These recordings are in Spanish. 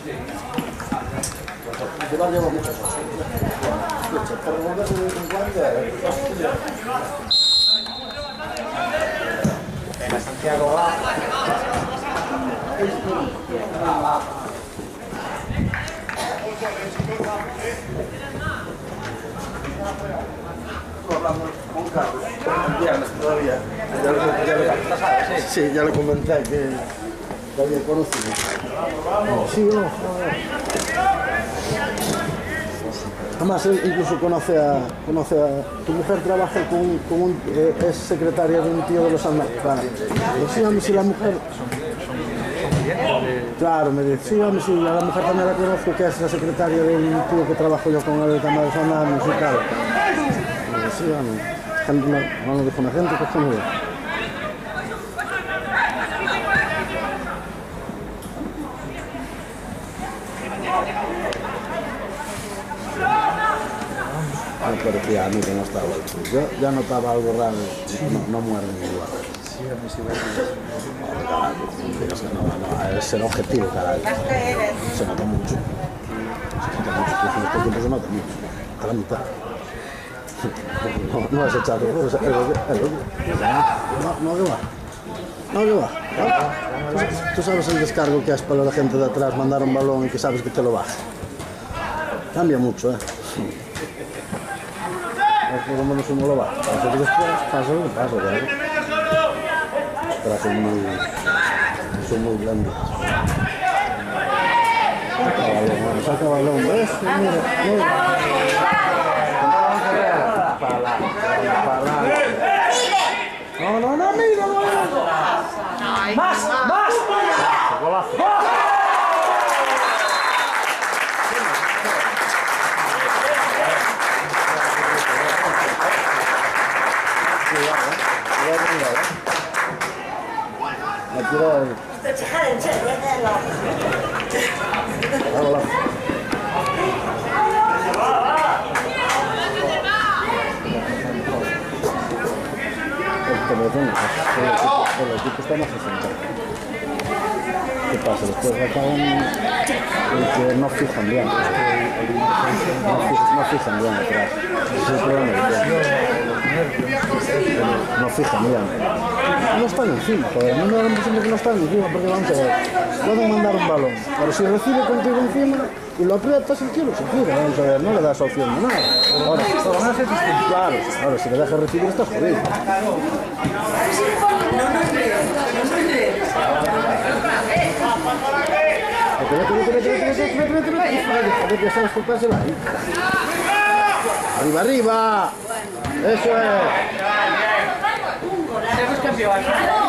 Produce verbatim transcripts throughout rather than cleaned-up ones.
Yo lo llevo muchas cosas. Escucha, por volver de vez en cuando, venga, Santiago, va. Estuve hablando con Carlos el viernes todavía. Ya le, ya le, sí, ya le comenté que lo había conocido. Sí, no, joder. Además, él incluso conoce a, conoce a... Tu mujer trabaja con, con un... Eh, es secretaria de un tío de los Andaluces. Claro. Sí, hombre, si la mujer... Claro, me dice, sí, hombre, sí, a la mujer también la conozco, que es la secretaria de un tío que trabajo yo con él de Tamar de los Andaluces y tal. Me dice, sí, hombre. No, no dijo una gente que es como yo. Me parecía a mí que no estaba hecho. Yo ya notaba algo raro, no, no mueren igual. Sí, a mí sí me parece. No, no, es el objetivo, caray. Se nota mucho. Se nota mucho, en este tiempo se nota mucho. A la mitad. No, no has echado, es el no, no, que va. No, que va. ¿No? Tú sabes el descargo que has para la gente de atrás, mandar un balón y que sabes que te lo baja. Cambia mucho, ¿eh? Por lo menos uno lo va. Así que después pasa lo que pasa, ¿verdad? Pero son muy... son muy blandos. Saca balón, saca balón. Eso, mira, mira. Para la, para la. No, no, no, mira, no. ¡Más! ¡Más! ¡Golazo! El equipo está más asentado. ¿Qué pasa? Después acaban que no fijan bien. No fijan, no fijan bien atrás. Ese es el problema. No fijan bien. No están encima, joder. A mí me da la impresión de que no están encima porque vamos a ver. Pueden mandar un balón, pero si recibe contigo encima y lo aprietas el tío lo se gira, vamos a ver, no le das opción de nada. Ahora, claro, ahora si le dejas recibir estás jodido. Arriba, arriba. Eso es. Tenemos campeón.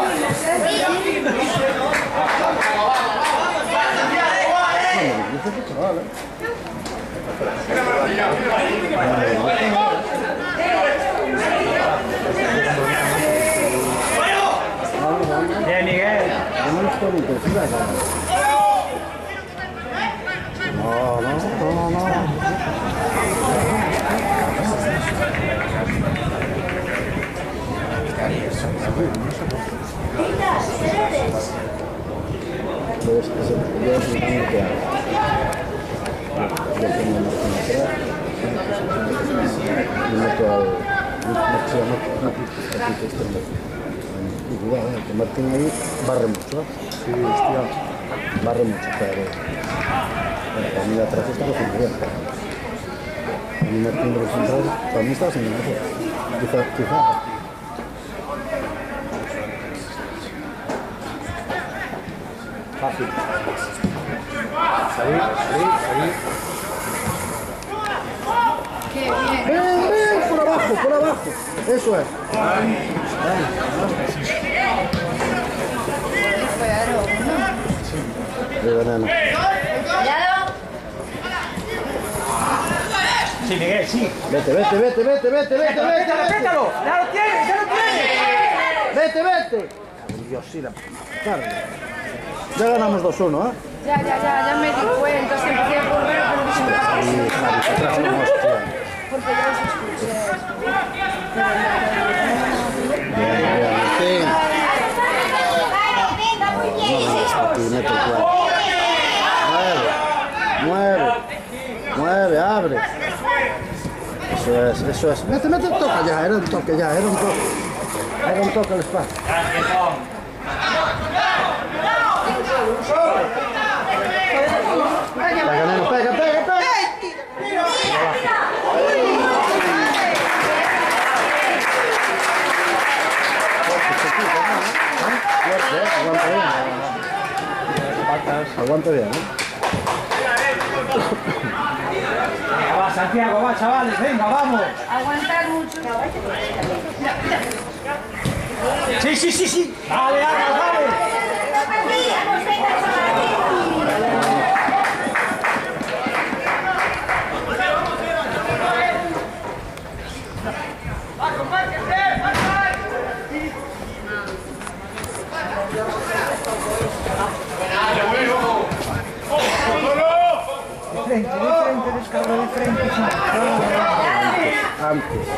Bien, Miguel. No, no, no, no. Pues que se me quedó sin que haga. Yo tengo una zona atrás. Y meto al... No quito extremo. Y cuidado, que Martín ahí barre mucho. Sí, hostia. Barre mucho, pero... Bueno, para mí de atrás está haciendo bien. A mí Martín de los centrales, para mí está haciendo mejor. Quizá, quizá. Fácil. Ahí, ahí, ahí. Qué bien. ¡Ven, ven! Por abajo, por abajo. Eso es. Fue aro. De veneno. Cuidado. Sí, Miguel, sí. Vete, vete, vete, vete, vete, vete, vete, ¡Pétalo, vete. pétalo! ¡Ya lo tienes, ya lo tienes! Vete, vete. Dios, sí, la carga. Ya ganamos dos uno, ¿eh? Ya, ya, ya, ya me di cuenta. Se empecé a correr, pero que se me pasó. Sí, Javi, atrás no hostia. Porque ya os escuché. Bien, bien, Martín. No, no, está aquí, mete el cuadro. A ver. Eso es, eso es. Mete, mete, toca ya, era un toque ya, era un toque. Era un toque al espacio. Pega, neno, pega, pega, pega. Fuerte, ¿eh? Aguanta bien. Aguanta bien, ¿eh? Venga, va, Santiago, va, chavales, venga, vamos. Aguantar mucho. Sí, sí, sí, sí. Dale, Ana, dale. De frente, de frente, descarga de frente. Antes.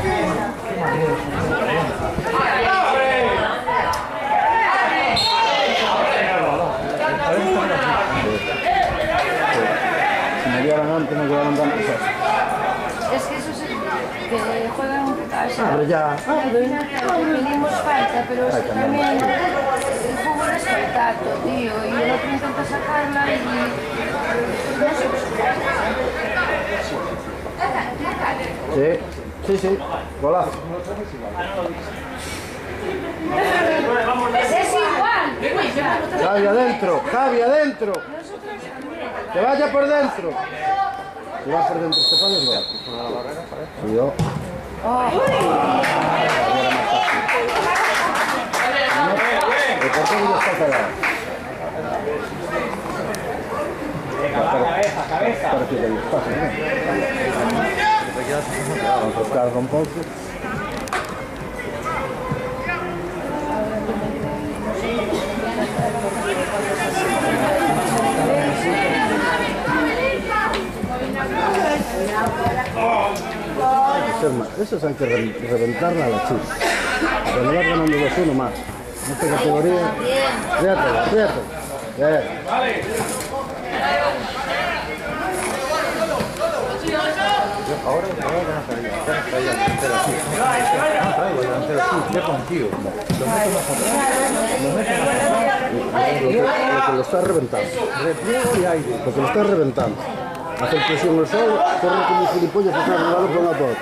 Si me dieran antes, me quedaron tan pesados. Es que eso se... que juegan un casa. Abre ya. Abre. Pedimos falta, pero es que también el fútbol es contacto, tío, y el otro intenta sacarla y... no sé. Sí, sí, sí. Golazo. Es igual. Javi adentro, Javi adentro. Que vaya por dentro. Si va por dentro este palo es golazo. Cuidado. El portero ya está cagado. Cabeza, cabeza. Para que le pase, ¿no? Vamos a buscar un poco. Esos hay que reventarla a la chica. Cuando vas ganando dos uno más. En esta categoría. Fíjate, fíjate. Bien. Ahora, ahora van a salir, van a salir la delantera así. Van a salir la delantera así, ya contigo. Lo meto más atrás. Lo meto más atrás. Lo que, lo que lo está reventando. Repliego y aire. Lo que lo está reventando. Hacer presión al sol, corre como un gilipollas hacia un lado por la otra.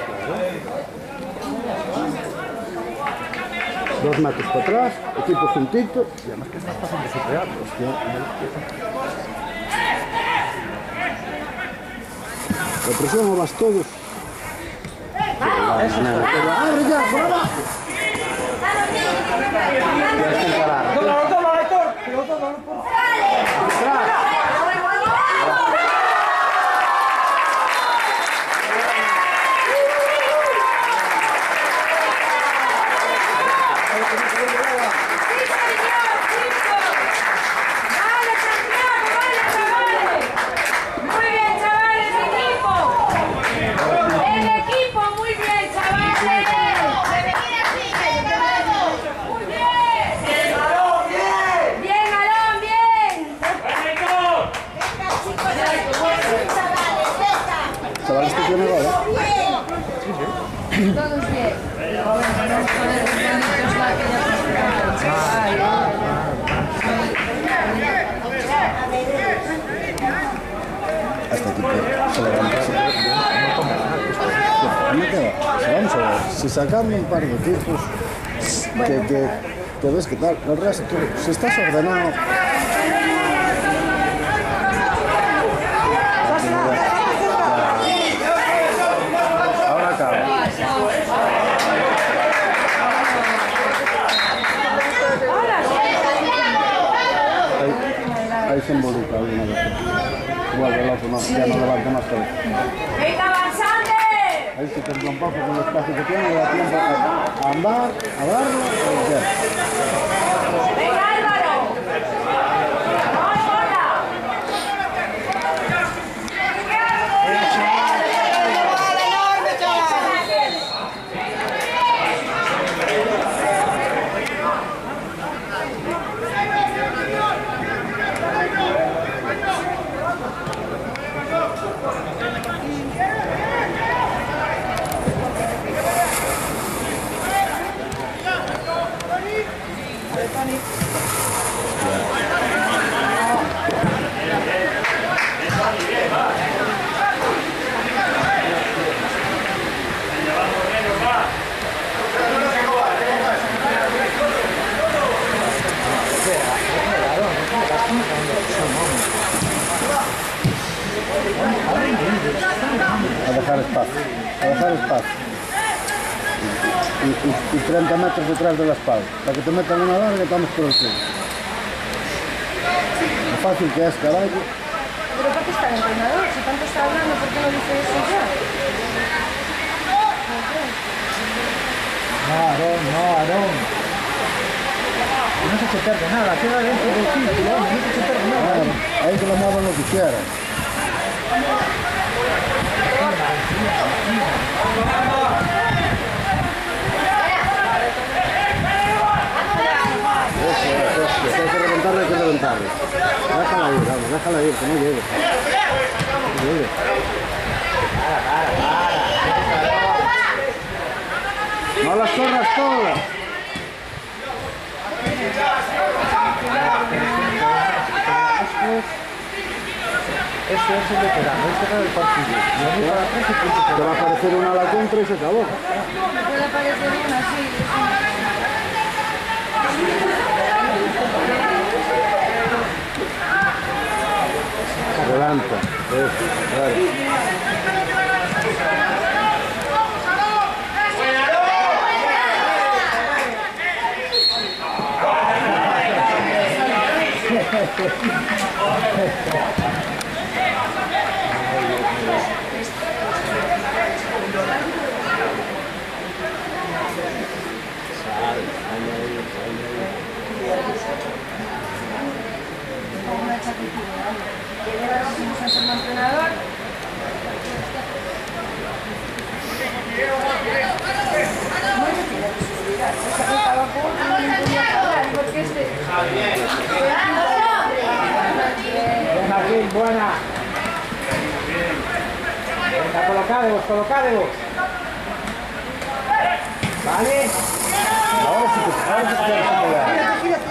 Dos metros para atrás, equipo juntito. Y además que es más fácil de superar. La presión o vas todos. ¡Abre ya, por abajo! Tienes que encarar. Tómalo, tómalo, Héctor. Pero tómalo, por favor. Chavales, ¿tú tienes gol, eh? Todos bien. Pero bueno, no joder, bonitos la que ya Hasta aquí se levanta. No queda. Vamos a ver, si sacando un par de tipos que, que, que ves que tal, el resto, si estás ordenado. Ahora acaba. Ahí, ahí se involucra alguna vez. Igual el otro no, ya no levanta más cabeza. ¡Venga, avanzante! Ahí se te trompazo con el espacio que tiene, le da tiempo a, a andar, a darlo, y ya. ¡Venga, Álvaro! ¡Vamos, bola! dejar espacio, a dejar espacio. Y, y, y treinta metros detrás de la espalda, para que te metan una larga y estamos por el club. Lo fácil que es, caray. Pero ¿por qué está el entrenador? Si tanto está hablando, ¿por qué no dice eso ya? No, Aarón, no, Aarón. No se te pierde nada, queda dentro del círculo, no se te pierde nada. Claro, ahí que lo muevan lo que quieran. Eso, eso, eso, hay que reventarlo, hay que reventarlo. Déjala ir, vamos, déjala ir, que no llegue. Que no llegue. No las corras todas. Eso es el veterano, es cerrar el partido. Y a mí para atrás y punto. Te va a aparecer una a la contra y se acabó. Puede aparecer una, sí. Adelanta. Eso, claro. Una chaquetilla. Vamos a ser un entrenador. Buena, Gil, buena. Venga, colocadevos, colocadevos. Vale. Ahora sí que ahora sí que se puede. Gírate, gírate.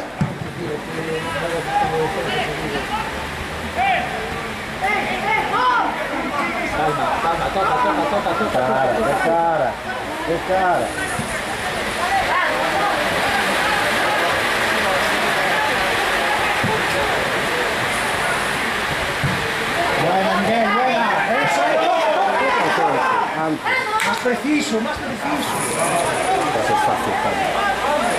Calma, calma, toca, toca, toca, toca. Cara, qué cara, qué cara. Buena, Miguel, buena. Eso es, toca. Antes. Más preciso, más preciso. Eso es fácil, claro.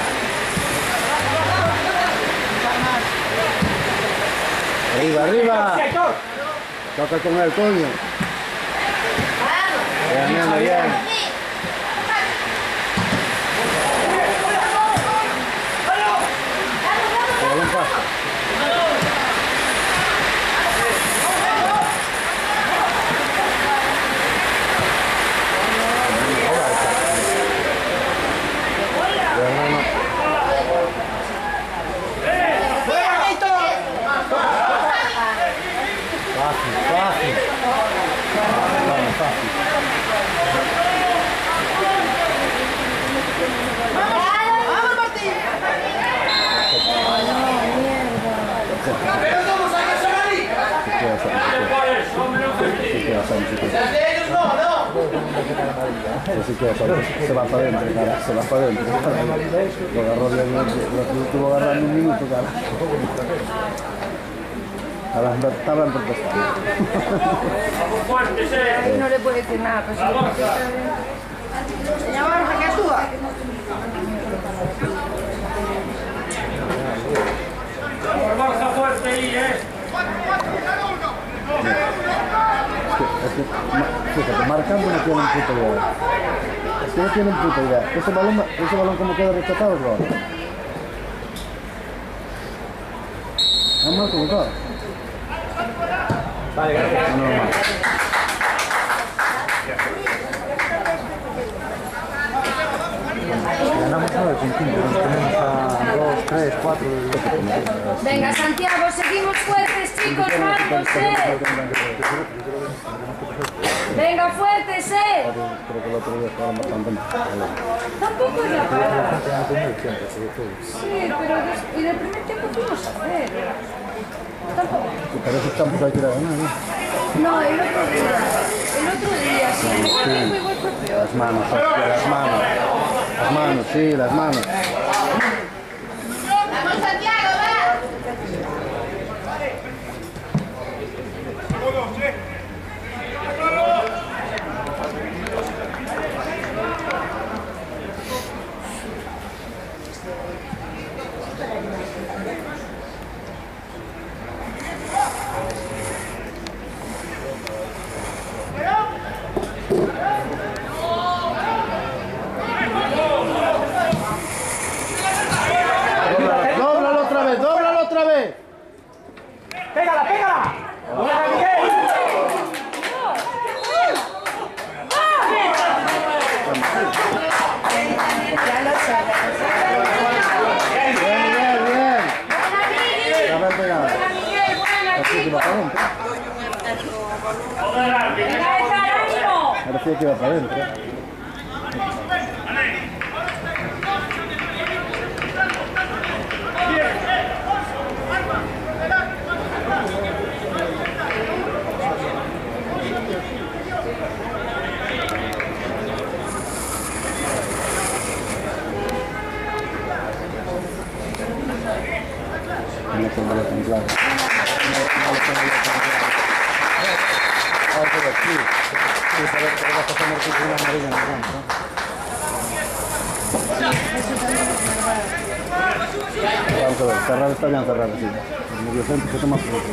Arriba, arriba. Toca con el coño. Bien, bien, bien. El balón pasa. Fácil, fácil. Vamos, fácil. ¡Vamos, Martín! Se va para adentro, cara, se va para adentro. Lo agarró bien, lo estuvo agarrando un minuto, cara. Estaba en protesta. Ahí no le puede decir nada, pero si le está bien. Señor Borja, ¿qué actúa? Borja fuerte ahí, eh. Es que, ma- fíjate, marcando no tienen puta idea. Es que no tienen puta idea. Ese balón, ese balón como queda rechazado es gol. ¿Es mal colocado? Vale, gracias. No, no, mal. Ganamos nueve con cinco, tenemos a dos, tres, cuatro. Venga, Santiago, seguimos fuertes, chicos, vamos, eh. Venga, fuertes, eh. Creo que el otro día estaban bastante mal. Tampoco es la parada. Sí, pero des- y del primer tiempo fuimos a hacer. Tampoco. Pero esos campos hay que ir a ganar, ¿no? No, el otro día. El otro día, sí, el primer tiempo igual fue peor. Las manos, hostia, las manos. Las manos, sí, las manos. ¡Vamos, Santiago, va! Parecía que iba para adentro. No tengo lo tan claro. No lo tengo lo tan claro. Ahora todo aquí. Sí, para ver que vas a hacer aquí una amarilla en el campo. Vamos a ver, cerrado está bien cerrado, sí. El medio centro se toma por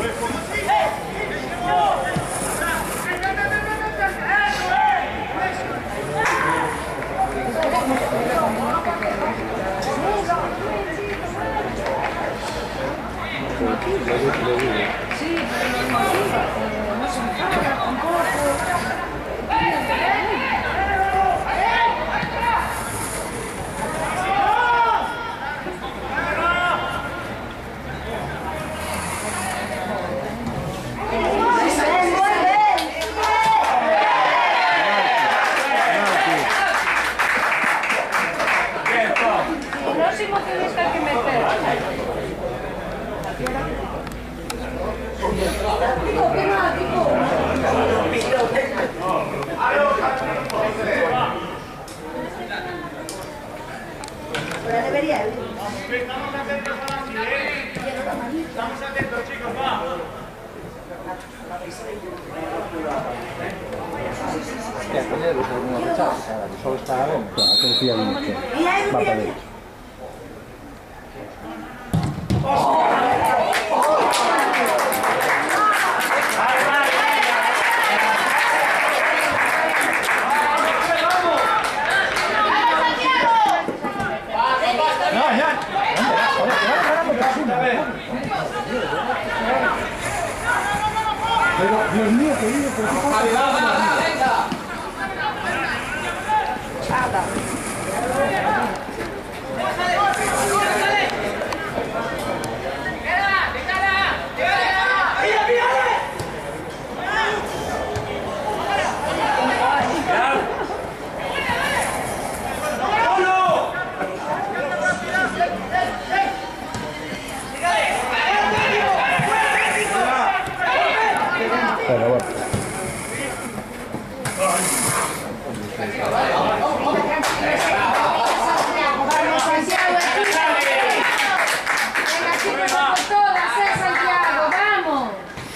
Sí, pero no motiva, no se enfada tampoco. El próximo tienes que meter. Estamos atentos, chicos, va. Quer poñeros alguna rechaza, cara, que só está ben. Claro, confía en que va para dentro. Pero, Dios mío, querido, ¿por qué pasa? Pero bueno. Vamos, Santiago, venga, chicos, por todas, eh, Santiago, vamos.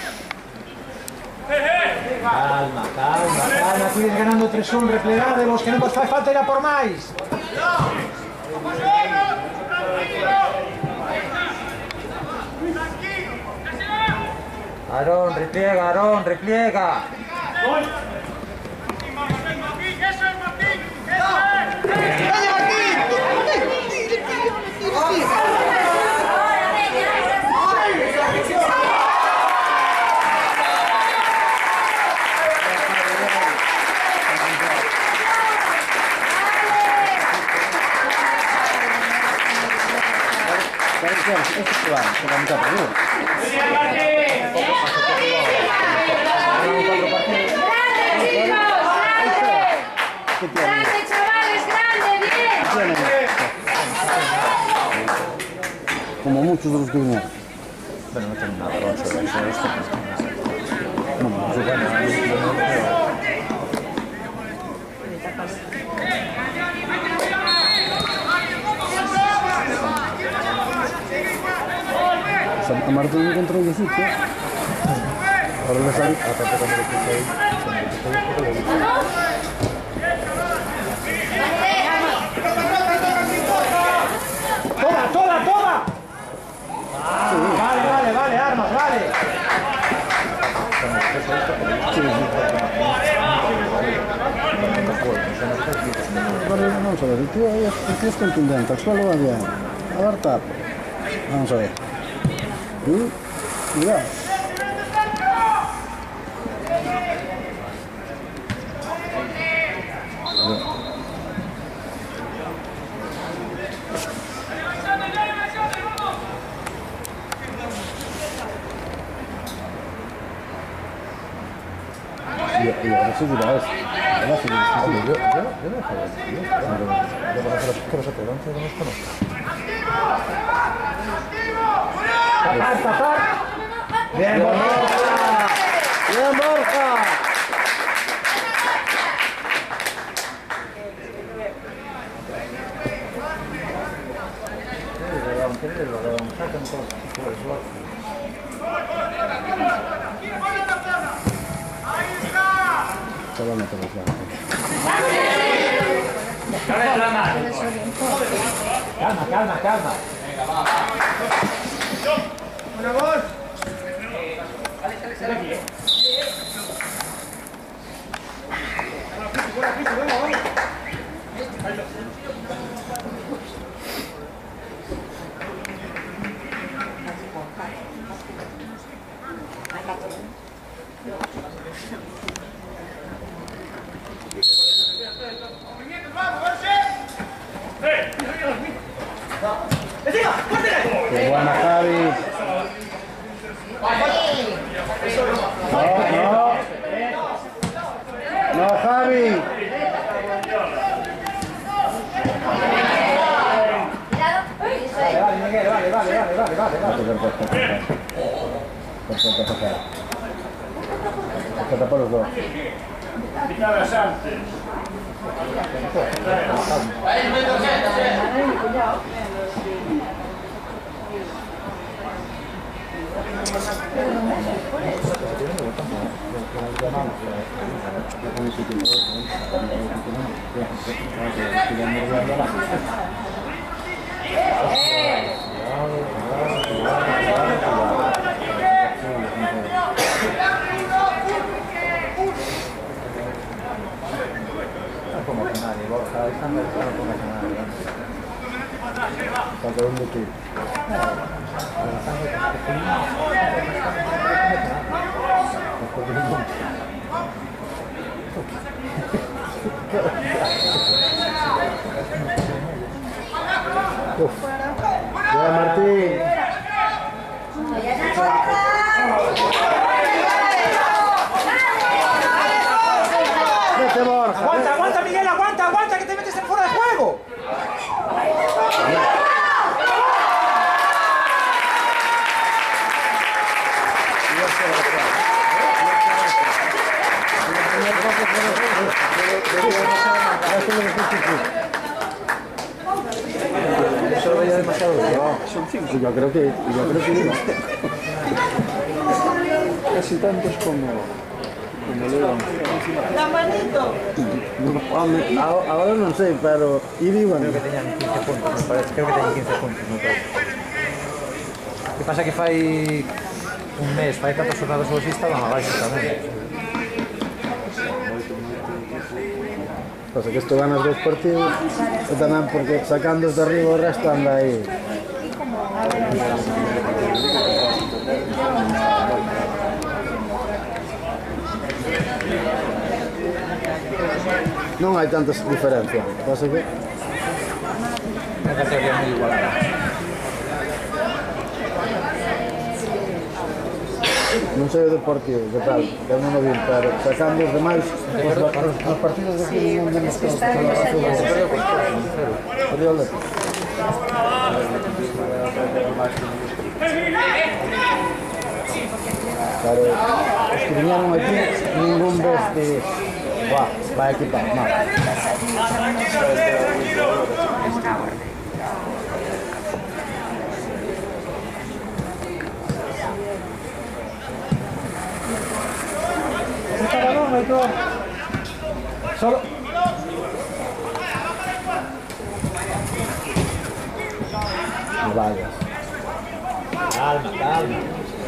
Calma, calma, calma, tienes ganando tres uno, replegádevos, que non vos fai falta ir a por máis. Aarón, repliega, Aarón, repliega. Esto se va, se va a meter por uno. ¡Grande, chavales, grande, bien! Como muchos de los que vinieron. Pero no tengo nada, vamos a ver, eso es esto. No, no, eso bueno. A Martín encontró el sitio. Ahora le sale. Aparte cuando le puse ahí. ¡Toda, toda, toda! Ah, vale, vale, vale, armas, vale. Sí, sí. Vamos a ver, el tío, el tío es contundente, el suelo va bien. A dar tapa. Vamos a ver. Uh, cuidado. Y, y ahora sí dirá esto. Ahora sí dirá esto. Hombre, yo, yo, yo no he dejado de decir esto. Yo por hacer los otros once no los conozco. Tapar, tapar. Bien, Borja. ¡Bien, Borja! Se va a meter los lados. Calma, calma, calma. ¡Una voz! ¡Qué buena, Javi! No, no. No, Javi. Vale, vale, Miguel, vale, vale, vale, vale, vale, vale. Perfecto, perfecto. Perfecto, perfecto. Perfecto por los dos. Picadas antes. Como que nadie, Borja, esta americana no pongas a nadie. Falta un de ti. Uf. Ya, Martín. Vete, Borja. Aguanta, aguanta, Miguel, aguanta, aguanta, que te metes en fuera de juego. Eso lo veía demasiado bien. Son cinco, yo creo que, yo creo que no. Casi tantos como, como León. La manito. No, ahora, ahora no sé, pero ir iban. Creo que tenían quince puntos, me parece. Creo que tenían quince puntos, me parece. Que pasa que fai un mes, fai catro xornadas ou así, estaban abaixo tamén. Pasa que isto ganas dos partidos e tamén porque sacando de arriba o resto anda aí. Non hai tantas diferencias. Pasa que Unha categoría moi igualada. non sei o Deportivo, que tal, que non o vi, pero sacando os demais, os, os, os partidos de aquí non menos que os que son as azul. Perdió el Deportivo. Pero os que viñeron aquí, ningún vez de va, vai equipar, non. Está balón, Aitor. Solo. No vayas. Calma, calma.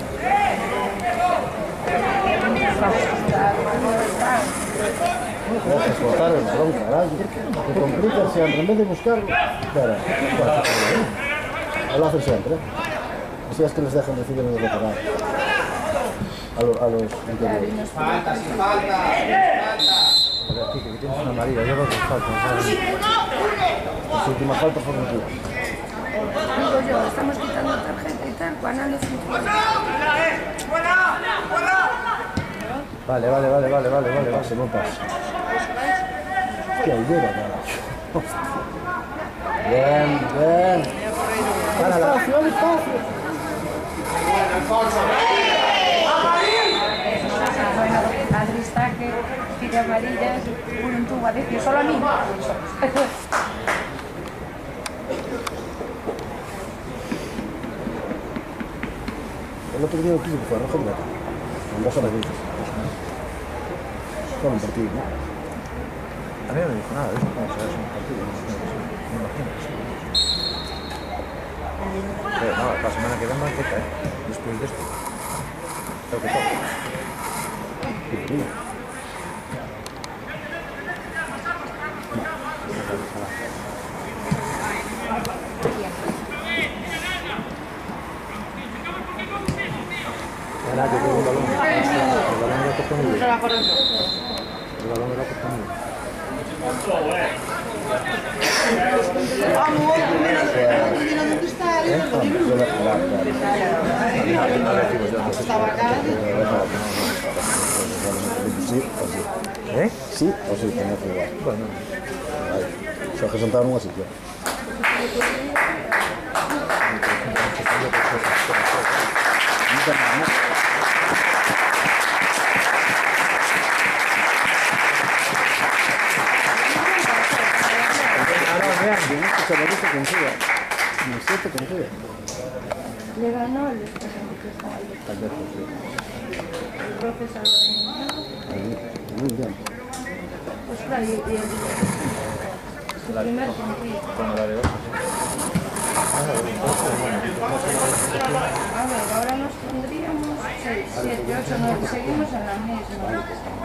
Gracias por botar el balón, caralho. Te complicas siempre, en vez de buscarlo. Espera, espera. Lo hacen siempre. Así es que les dejan recibir en el lateral. A, lo, a los interiores. Falta, sin falta. Joder, tío, que tienes una amarilla, yo creo que falta, ¿sabes? Su última falta fue un tío. Digo yo, estamos quitando tarjeta y tal, cuando no funciona. Vale, vale, vale, vale, vale, vale. No pasa, no pasa. Hostia, Aguilera, carajo. Bien, bien. Al espacio, al espacio. Adri está que pide amarillas, un tubo a decir solo a mí. El otro día lo quiso que fue rojo y blanco. En dos amarillas. Solo un partido, ¿no? A mí no me dijo nada de eso, cómo será eso un partido, no sé, me imagino que sí. Pero no, la semana que viene banqueta, ¿eh? Después de esto. Creo que todo. Sí, Ahora que tengo un balón. El balón era cojonudo. El balón era cojonudo. Vamos, primero, primero dónde está el otro libro. Estaba acá. sí, o sí. ¿Eh? Sí, o sí, tenía que jugar. Bueno. Se que sentaron en una silla. Bien, que se lo dice con Cuba. Me siento con Cuba. Le ganó el que estaba ahí. Tal vez, sí. El profesor lo Ahí, muy bien. pues claro, y y el su primer sentido. Con el área A ver, ahora nos tendríamos seis, siete, ocho, nueve, seguimos en la misma.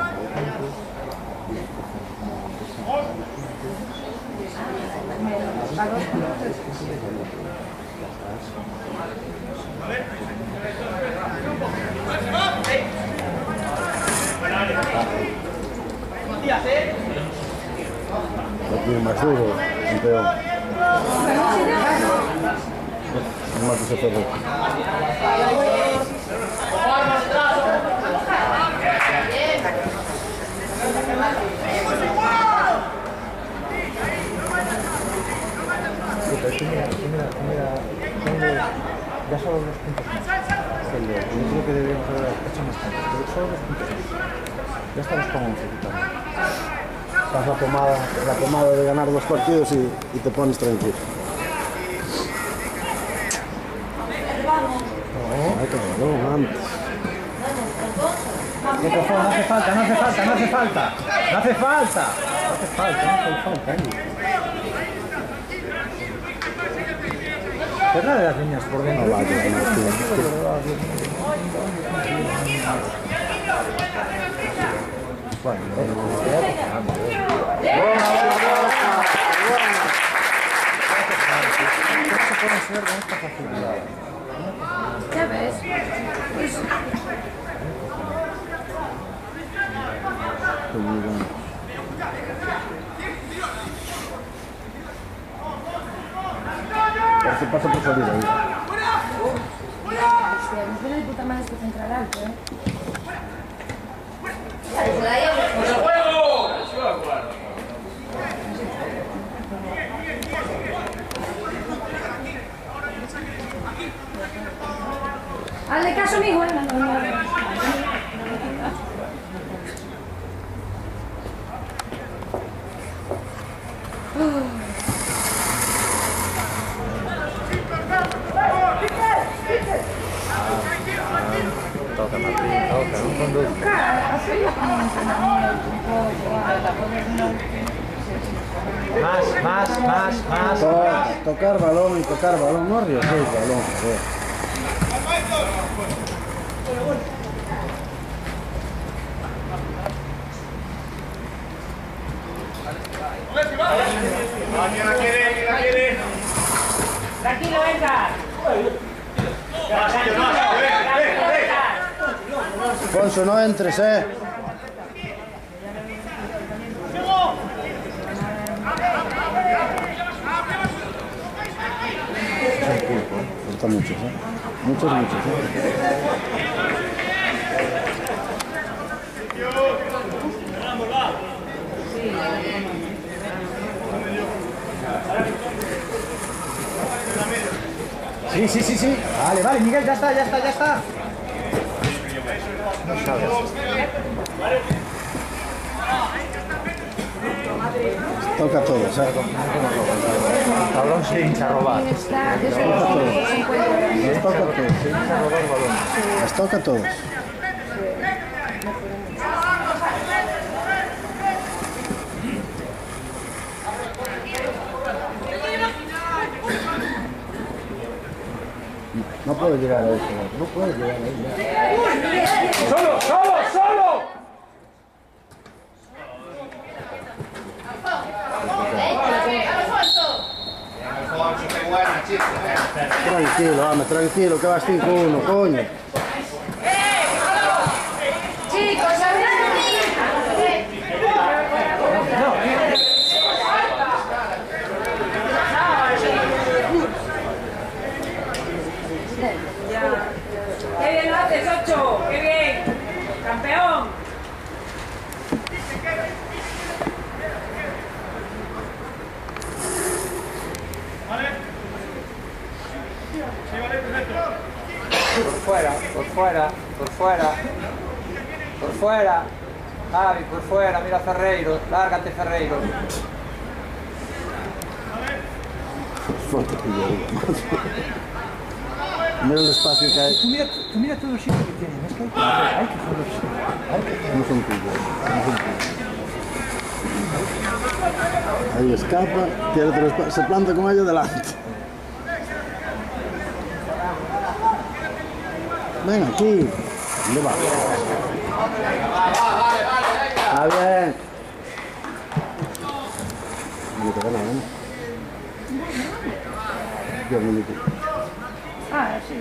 Menos, a dos puntos. Aquí más duro, campeón. Más que se fue rojo. Pero es que mira, es que mira, mira, ¿dónde? Ya solo dos puntos más. Yo creo que deberíamos haber hecho más puntos, pero solo dos puntos más. Ya estamos con once, quitando. Estás la pomada, la pomada de ganar dos partidos y, y te pones tranquilo. No, hay que ganarlo antes. ¿Qué cojón? No hace falta, no hace falta, no hace falta. No hace falta. No hace falta, no hace falta. Cerra de las líneas por dentro. No vaya, no, Bueno, ¿cómo se puede ser con esta facilidad? Ya ves. muy bueno. Parece que pasa por salir ahí. Hostia, nos viene de puta madre este central alto, ¿eh? Hazle caso a mi buena. No, no, no. Toca, Martín, toca, no conduzca. Cara, apenas como entrenamiento un poco, para poder no... Más, más, más, más, Tocar, más. tocar balón y tocar balón, no arriesguéis balón, joder. ¿Quién la quiere? ¿Quién la quiere? Tranquilo, venga. Ponzo, no entres, eh. Falta muchos, eh. Muchos, muchos, eh. Sí, sí, sí, sí. Vale, vale, Miguel, ya está, ya está, ya está. No sabes. Toca a todos, ¿eh? El tablón se hincha a robar. Está, desde los cincuenta. Les toca a todos. Se hincha a robar el balón. Les toca a todos. No puedo llegar a eso, no puedo llegar a eso. ¡Solo, solo, solo! Tranquilo, vamos, tranquilo, que vas cinco uno, coño. Chicos, ¡Qué bien lo haces, Ocho! ¡Qué bien! ¡Campeón! Por fuera, por fuera, por fuera. Por fuera. Javi, por fuera, mira Ferreiro. Lárgate, Ferreiro. Foto que yo. Mira el espacio que hay. Tú mira, tú mira todo el sitio que tienen. Es que hay que hacer, hay que hacer. Hay que hacer. No son tuyos, no son tuyos. Ahí escapa, tiene otro espacio, se planta con ellos delante. Ven aquí. ¿Dónde va? Está bien. No te gana, ¿no? Yo me metí. ah, sí.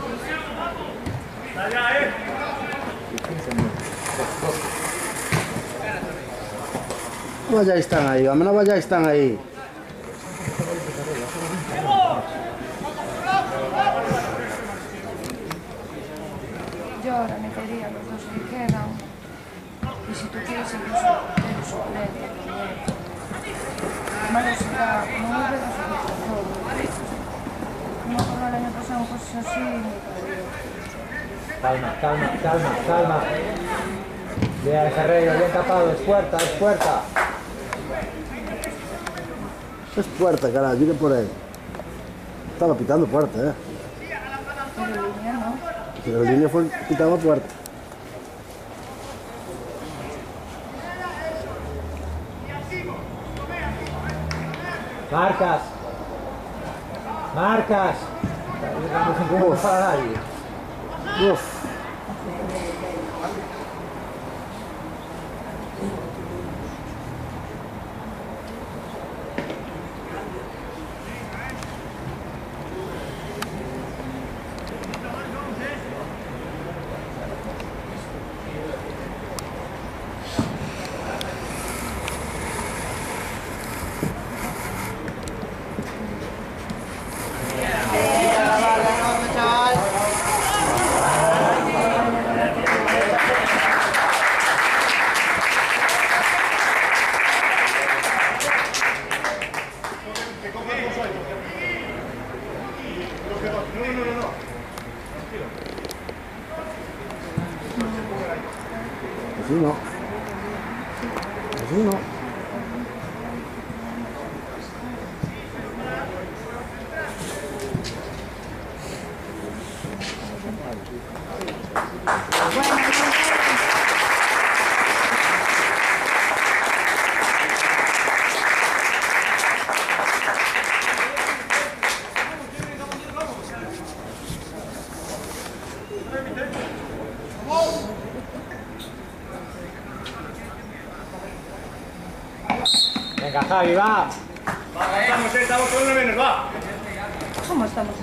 No vayáis están ahí, hombre, no vayáis están ahí. Yo ahora metería los dos que quedan. Y si tú quieres incluso meter el suplente. Malo será, como no veo todo. Como por el año pasado, cosas así. Calma, calma, calma, calma. Bien, Ferreiro, bien tapado. Es puerta, es puerta. Es puerta, carajo, viene por ahí. Estaba pitando puerta, eh. Pero línea no. Pero la línea fue pitando puerta. Marcas. Marcas. No para nadie. Uf. Así no. Así no. Venga, Javi, va. Vamos, estamos con uno menos, va. ¿Cómo estamos?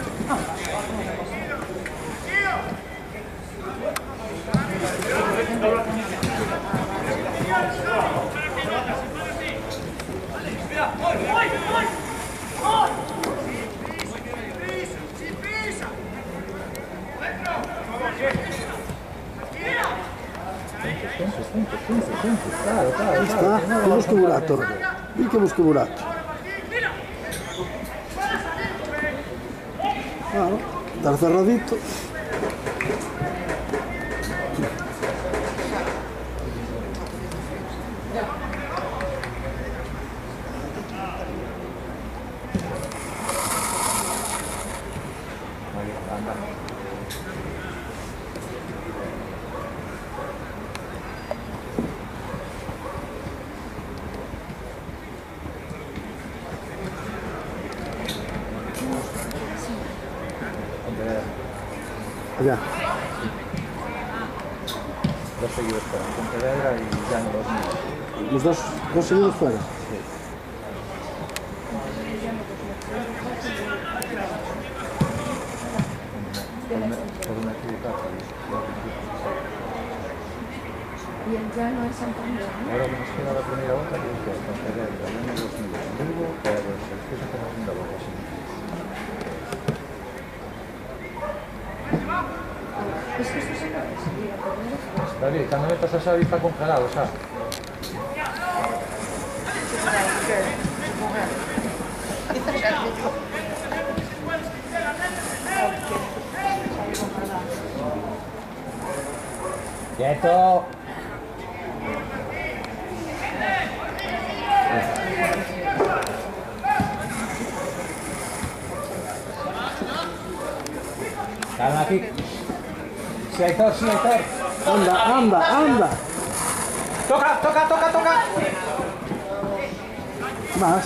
Claro, claro, Está, que busque burato. Y que busque burato. Claro, estar cerradito. Allá. Dos seguidos fuera, Pontevedra y ya no dos mil. Los dos, dos seguidos fuera. Por una equivocada. Y el llano es Santander, ¿no? Ahora nos queda la primera vuelta que es Pontevedra, ya no dos mil. Luego, pero el que se hace la segunda vuelta, sí. Es que esto se puede seguir a poder. David, cuando metas a Xavi está congelado, ¿sabes? ¡Quieto! Calma aquí. Sí, Aitor, sí, Aitor. Anda, anda, anda. Toca, toca, toca, toca. Más.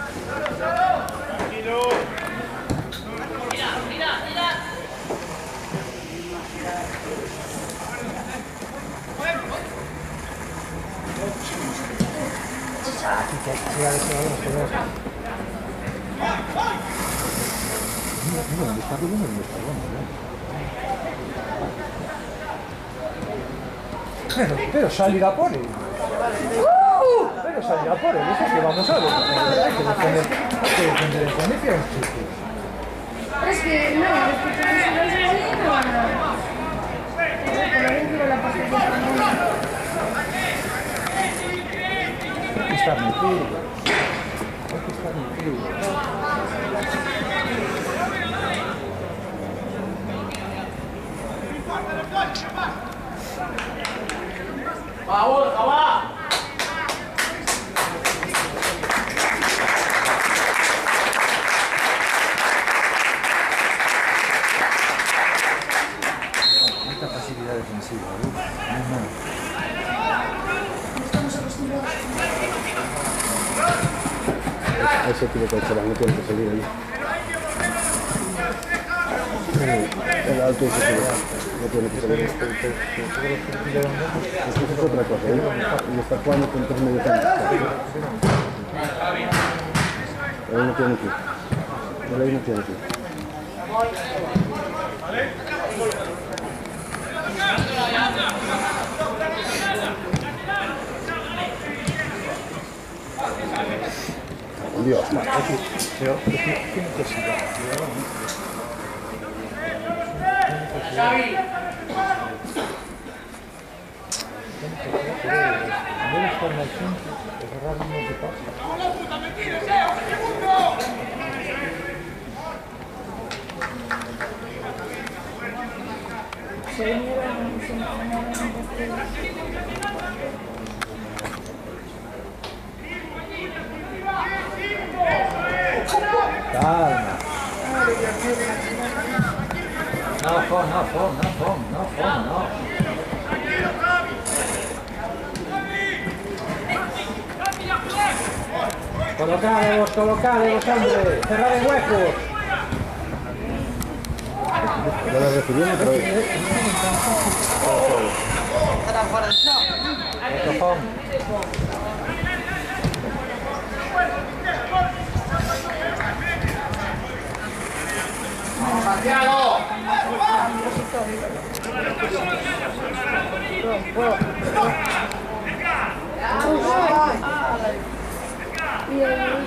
Pero, pero salirá por él. Pero salirá por él, eso es que vamos a ver. Hay que defender, hay que defender en condiciones, chicos. Es que no, es que por eso no es así, no van a... Por lo dentro de la parte de Hay que estar metido. Hay que estar metido. ¡Vamos, va! Mucha facilidad defensiva, ¿eh? No, no. Estamos acostumbrados. Ese tipo de chaval no tiene que salir ahí. El alto ese tipo, no tiene que salir. Eso es otra cosa, ¿eh? Y está jugando con tres mediocampistas. Él no tiene que ir. Él ahí no tiene que ir. Dios, Pero, ¿qué necesidad? ¡Xavi! No estar en el centro, es raro no te pasa. ¡Vamos la puta, me tires, eh! ¡Un segundo! Se vinieron, se entrenaron desde... Calma. No, Fon, no, Fon, no, Fon, no, Fon, no. Colocadevos, colocadevos, hombre. Cerrad el hueco. ya la recibieron otra vez. Otro Fon. ¡Santiago! Y ellos...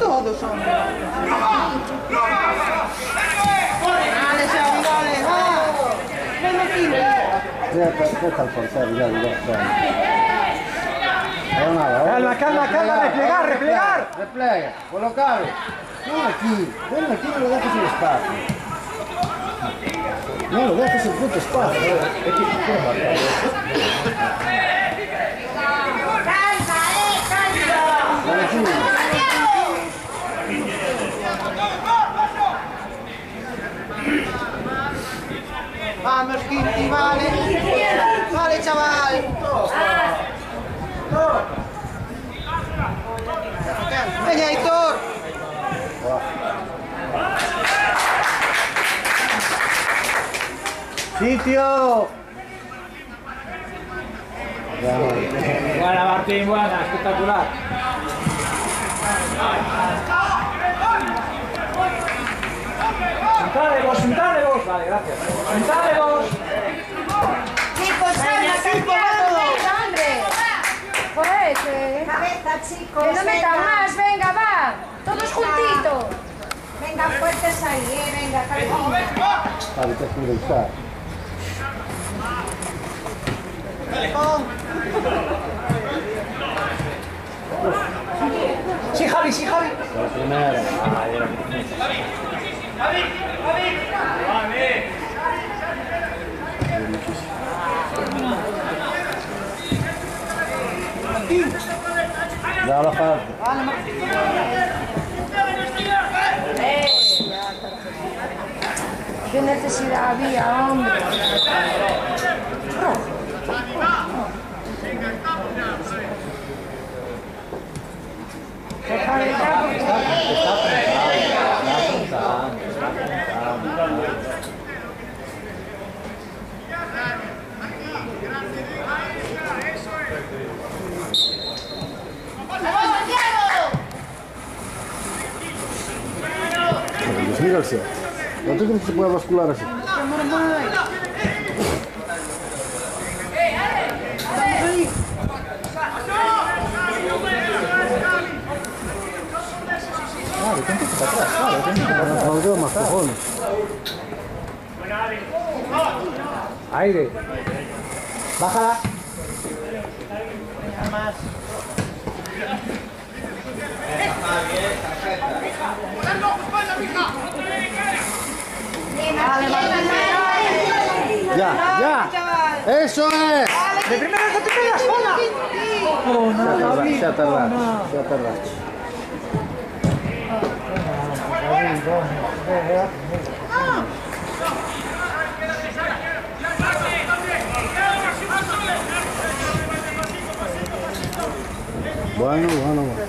todos, hombre. Dale, Xavi, dale, va. Ven aquí. Deja el portero, ya, ya, ya. No, nada, Calma, calma, calma, replegar, replegar. Replega, colocalo. Ven aquí, ven aquí, no le dejes el espacio. No le dejes el puto espacio. Es que quiero matar. Dale aquí. Vamos, Quinti, vale. Vale, chaval. Venga, Héctor. ¡Sitio! Buena, Martín, buena, espectacular. Sentade vos, sentade vos. Vale, gracias. Sentade vos. Chicos, venga, chicos, venga, hombre. Joder, que... Cabeza, chicos. Que no metan venga. más, venga, va. Todos juntitos. Venga, fuertes ahí, eh. Venga, cabecita. Vale, te has que usar. Sí, Javi, sí, Javi. La primera. Ya la parte. Qué necesidad había, hombre. Deja de entrar porque... Está apuntado, está apuntando, está apuntando. Dios mío, García. ¿No te crees que se puede bascular así? Claro, ten que para atrás, claro, ten que para atrás. No quedo más cojones. Aire. Bájala. Ya, ya. Eso es. De primera, de primera, sola. Oh, Se ha no, tardado, David. se ha tardado, No. se ha tardado. Bueno, bueno, bueno.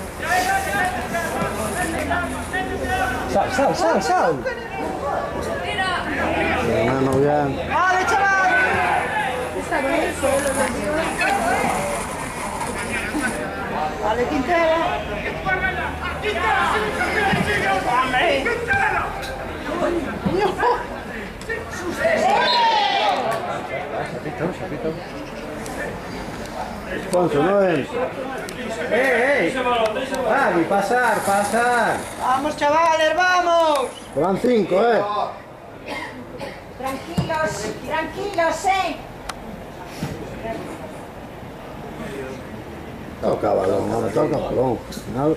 Sal, sal, sal, sal. Bueno, bien. Vale, chaval. Está bien, solo lo digo. Vale, Quintero. Ponce, no es. ¡Eh, eh! Javi, pasar, pasar. Vamos, chavales, vamos. Te van cinco, eh. Tranquilos, tranquilos, eh. Toca balón, no me toca balón. No.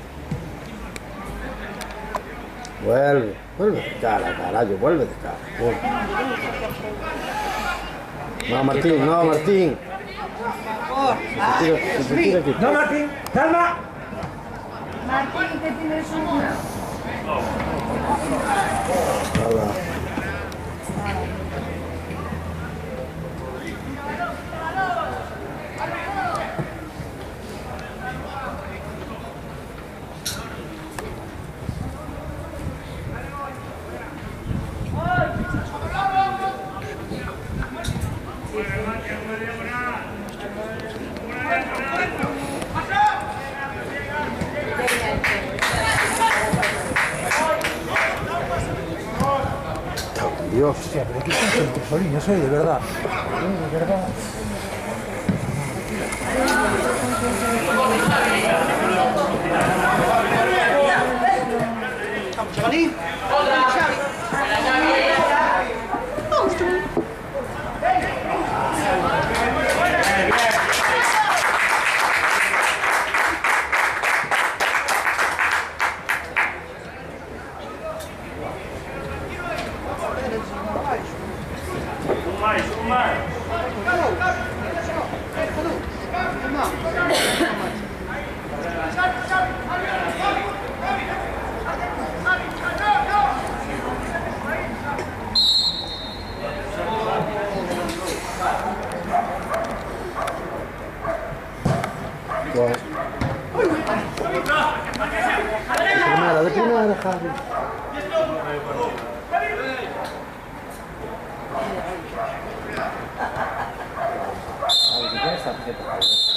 Vuelve, vuelve de cara, carajo, vuelve de cara. Vuelve. No, Martín, no, Martín. Se tira, se tira aquí. No, Martín, calma. Martín, que tienes una. Hola. Dios. Hostia, pero qué concentre, Solín, eso es de verdad. De verdad. Guau. De primera, de primera, Javi. A ver, si tienes tarjeta, Javier.